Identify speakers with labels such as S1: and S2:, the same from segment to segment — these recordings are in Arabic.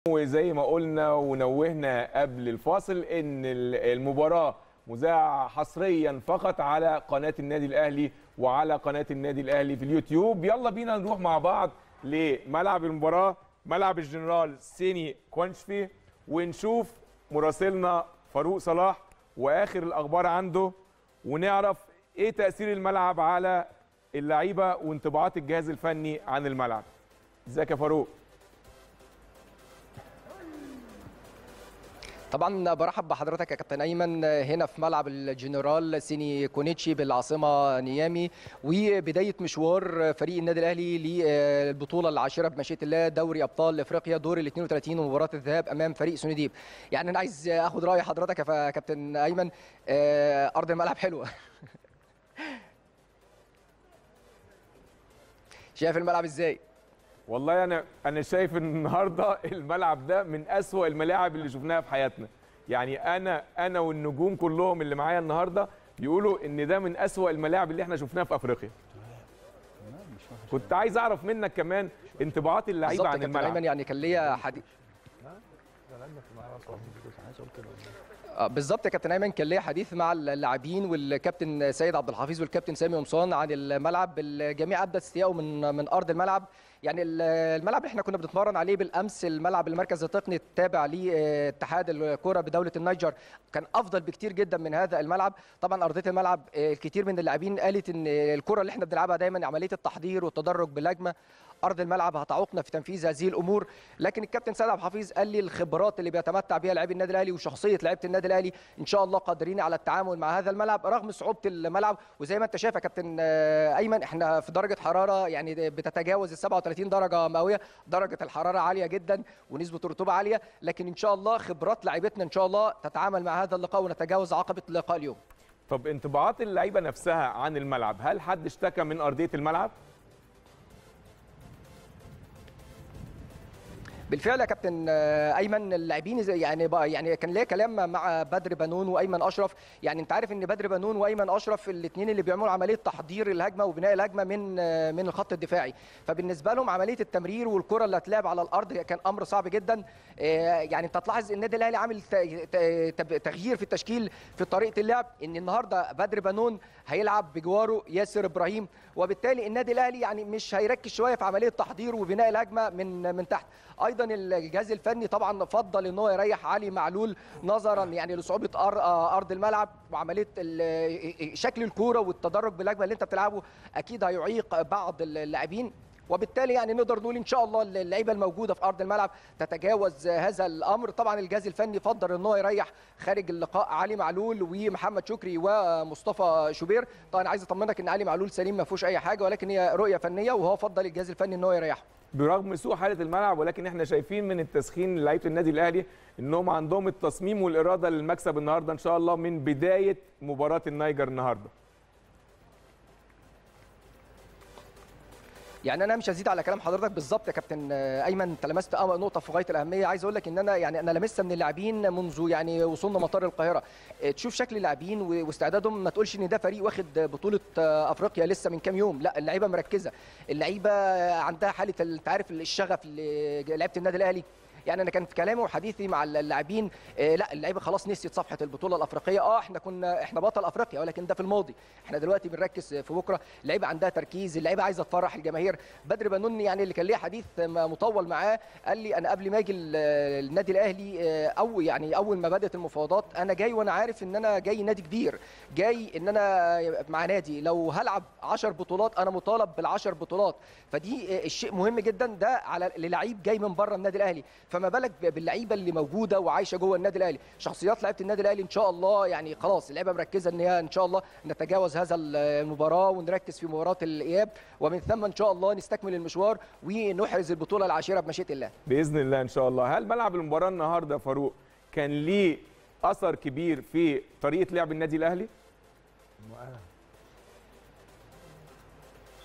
S1: وزي ما قلنا ونوهنا قبل الفاصل ان المباراة مذاعة حصريا فقط على قناة النادي الاهلي وعلى قناة النادي الاهلي في اليوتيوب. يلا بينا نروح مع بعض لملعب المباراة، ملعب الجنرال سيني كوانشفي، ونشوف مراسلنا فاروق صلاح واخر الاخبار عنده، ونعرف ايه تأثير الملعب على اللعيبة وانطباعات الجهاز الفني عن الملعب. ازيك يا فاروق؟
S2: طبعا برحب بحضرتك يا كابتن ايمن هنا في ملعب الجنرال سيني كونيتشي بالعاصمه نيامي، وبدايه مشوار فريق النادي الاهلي للبطوله العاشره بمشيئه الله، دوري ابطال افريقيا دور ال 32 ومباراه الذهاب امام فريق سونديب. يعني انا عايز اخد راي حضرتك يا كابتن ايمن، ارض الملعب حلوه. شايف الملعب ازاي؟
S1: والله انا شايف ان النهارده الملعب ده من أسوأ الملاعب اللي شفناها في حياتنا. يعني انا والنجوم كلهم اللي معايا النهارده بيقولوا ان ده من أسوأ الملاعب اللي احنا شفناها في افريقيا. كنت عايز اعرف منك كمان انطباعات اللعيبه عن الملعب.
S2: ايمن يعني كان ليا حديث بالظبط يا كابتن ايمن، كان ليا حديث مع اللاعبين والكابتن سيد عبد الحفيظ والكابتن سامي قمصان عن الملعب. الجميع ابدى استيائه من ارض الملعب. يعني الملعب اللي احنا كنا بنتمرن عليه بالامس، الملعب المركز التقني التابع لاتحاد الكره بدوله النيجر، كان افضل بكتير جدا من هذا الملعب. طبعا ارضيه الملعب الكثير من اللاعبين قالت ان الكره اللي احنا بنلعبها دايما عمليه التحضير والتدرج بالهجمه، ارض الملعب هتعوقنا في تنفيذ هذه الامور. لكن الكابتن سيد عبد الحفيظ قال لي الخبرات اللي بيتمتع بها لاعبي النادي الاهلي وشخصيه لعيبه النادي الاهلي ان شاء الله قادرين على التعامل مع هذا الملعب رغم صعوبه الملعب. وزي ما انت شايف يا كابتن ايمن، احنا في درجه حراره يعني بتتجاوز ال 37 درجه مئويه، درجه الحراره عاليه جدا ونسبه الرطوبه عاليه، لكن ان شاء الله خبرات لعيبتنا ان شاء الله تتعامل مع هذا اللقاء ونتجاوز عقبه اللقاء اليوم.
S1: طب انطباعات اللعيبه نفسها عن الملعب، هل حد اشتكى من ارضيه الملعب؟
S2: بالفعل يا كابتن ايمن، اللاعبين يعني كان ليا كلام مع بدر بنون وايمن اشرف. يعني انت عارف ان بدر بنون وايمن اشرف الاثنين اللي بيعملوا عمليه تحضير الهجمه وبناء الهجمه من الخط الدفاعي، فبالنسبه لهم عمليه التمرير والكره اللي هتلعب على الارض كان امر صعب جدا. يعني انت تلاحظ النادي الاهلي عامل تغيير في التشكيل في طريقه اللعب، ان النهارده بدر بنون هيلعب بجواره ياسر ابراهيم، وبالتالي النادي الاهلي يعني مش هيركز شويه في عمليه تحضير وبناء الهجمه من تحت. ايضا الجهاز الفني طبعا فضل ان هو يريح علي معلول نظرا يعني لصعوبه ارض الملعب وعمليه شكل الكوره والتدرج بالهجمه اللي انت بتلعبه، اكيد هيعيق بعض اللاعبين. وبالتالي يعني نقدر نقول ان شاء الله اللعيبه الموجوده في ارض الملعب تتجاوز هذا الامر. طبعا الجهاز الفني فضل ان هو يريح خارج اللقاء علي معلول ومحمد شكري ومصطفى شوبير. طبعا عايز اطمنك ان علي معلول سليم ما فيهوش اي حاجه، ولكن هي رؤيه فنيه وهو فضل الجهاز الفني ان هو يريحه
S1: برغم سوء حاله الملعب. ولكن احنا شايفين من التسخين لعيبه النادي الاهلي انهم عندهم التصميم والاراده للمكسب النهارده ان شاء الله من بدايه مباراه النيجر النهارده.
S2: يعني انا مش هزيد على كلام حضرتك بالظبط يا كابتن ايمن، انت لمست نقطه في غايه الاهميه. عايز اقول لك ان انا لمستها من اللاعبين منذ يعني وصولنا مطار القاهره. تشوف شكل اللاعبين واستعدادهم، ما تقولش ان ده فريق واخد بطوله افريقيا لسه من كام يوم، لا اللعيبه مركزه، اللعيبه عندها حاله انت عارف الشغف لعيبه النادي الاهلي. يعني انا كان في كلامي وحديثي مع اللاعبين لا اللعيبه خلاص نسيت صفحه البطوله الافريقيه. احنا بطل افريقيا، ولكن ده في الماضي، احنا دلوقتي بنركز في بكره. اللعيبه عندها تركيز، اللعيبه عايزه تفرح الجماهير. بدر بنون يعني اللي كان ليه حديث مطول معاه قال لي انا قبل ما اجي النادي الاهلي او يعني اول ما بدات المفاوضات انا جاي وانا عارف ان انا جاي نادي كبير، جاي ان انا مع نادي لو هلعب 10 بطولات انا مطالب بال10 بطولات. فدي الشيء مهم جدا ده على للعيب جاي من بره النادي الاهلي، فما بالك باللعيبه اللي موجوده وعايشه جوه النادي الاهلي. شخصيات لعيبه النادي الاهلي ان شاء الله يعني خلاص اللعيبه مركزه ان هي ان شاء الله نتجاوز هذا المباراه ونركز في مباراه الاياب، ومن ثم ان شاء الله نستكمل المشوار ونحرز البطوله العاشره بمشيئه الله
S1: باذن الله ان شاء الله. هل ملعب المباراه النهارده فاروق كان ليه اثر كبير في طريقه لعب النادي الاهلي؟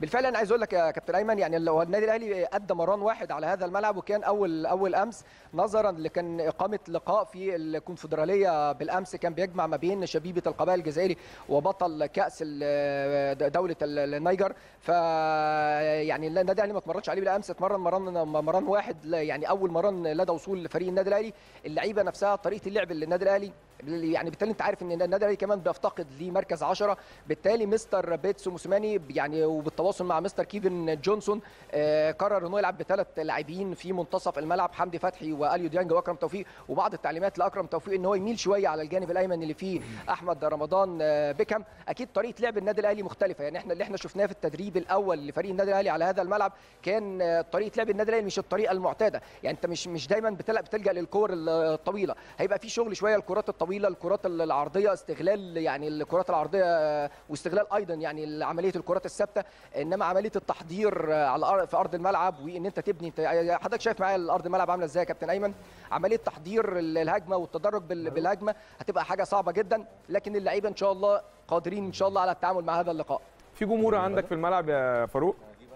S2: بالفعل انا عايز اقول لك يا كابتن ايمن، يعني لو النادي الاهلي ادى مران واحد على هذا الملعب، وكان اول امس نظرا لكان اقامه لقاء في الكونفدراليه بالامس كان بيجمع ما بين شبيبه القبائل الجزائري وبطل كاس دوله النيجر. ف يعني النادي الاهلي ما اتمرنش عليه بالامس، اتمرن مران واحد، يعني اول مران لدى وصول فريق النادي الاهلي. اللعيبه نفسها طريقه اللعب اللي النادي الاهلي، يعني بالتالي انت عارف ان النادي الاهلي كمان بيفتقد لمركز 10، بالتالي مستر بيتسو موسيماني يعني وبالتواصل مع مستر كيفن جونسون قرر انه يلعب ب3 لاعبين في منتصف الملعب، حمدي فتحي واليو ديانج واكرم توفيق، وبعض التعليمات لاكرم توفيق ان هو يميل شويه على الجانب الايمن اللي فيه احمد رمضان بيكهام. اكيد طريقه لعب النادي الاهلي مختلفه، يعني احنا اللي احنا شفناه في التدريب الاول لفريق النادي الاهلي على هذا الملعب كان طريقه لعب النادي الاهلي مش الطريقه المعتاده، يعني انت مش دايما بتلجا للكور الطويله، هيبقى في شغل شويه الكرات الطويله، الكرات العرضيه، استغلال يعني الكرات العرضيه واستغلال ايضا يعني عمليه الكرات الثابته، انما عمليه التحضير على في ارض الملعب وان انت تبني. انت حضرتك شايف معايا الارض الملعب عامله ازاي يا كابتن ايمن، عمليه تحضير الهجمه والتدرج بالهجمه هتبقى حاجه صعبه جدا، لكن اللعيبه ان شاء الله قادرين ان شاء الله على التعامل مع هذا اللقاء.
S1: في جمهور عندك في الملعب يا فاروق؟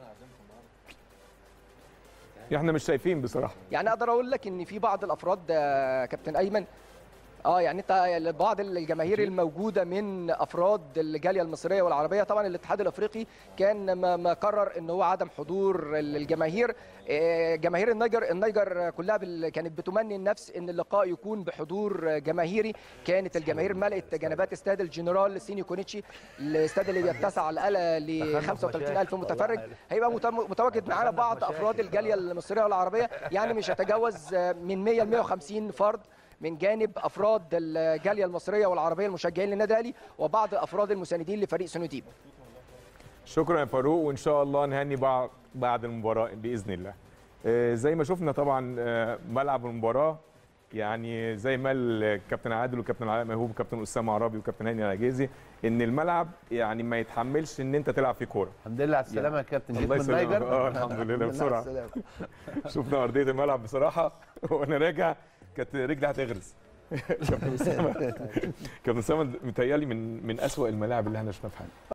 S1: احنا مش شايفين بصراحه.
S2: يعني اقدر اقول لك ان في بعض الافراد كابتن ايمن يعني انت بعض الجماهير الموجوده من افراد الجاليه المصريه والعربيه، طبعا الاتحاد الافريقي كان ما قرر ان هو عدم حضور الجماهير. جماهير النيجر كلها كانت بتمني النفس ان اللقاء يكون بحضور جماهيري، كانت الجماهير ملأت جنبات استاد الجنرال سينيو كونيتشي، الاستاد اللي بيتسع ل 35,000 متفرج. هيبقى متواجد معانا بعض افراد الجاليه المصريه والعربيه، يعني مش هيتجاوز من 100 ل 150 فرد من جانب افراد الجاليه المصريه والعربيه المشجعين للنادي الاهلي وبعض الافراد المساندين لفريق سونوديب.
S1: شكرا يا فاروق، وان شاء الله نهني بعد المباراه باذن الله. زي ما شفنا طبعا ملعب المباراه، يعني زي ما الكابتن عادل والكابتن علاء ميهوب والكابتن اسامه عرابي والكابتن هاني العجيزي، ان الملعب يعني ما يتحملش ان انت تلعب فيه كوره.
S3: الحمد لله على السلامه يا كابتن، جيت من
S1: النيجر. الحمد لله بسرعه. شفنا ارضيه الملعب بصراحه وانا راجع كانت رجلي هتغرز. كابتن اسامه متهيألي من اسوأ الملاعب اللي احنا شفناها في حياتنا.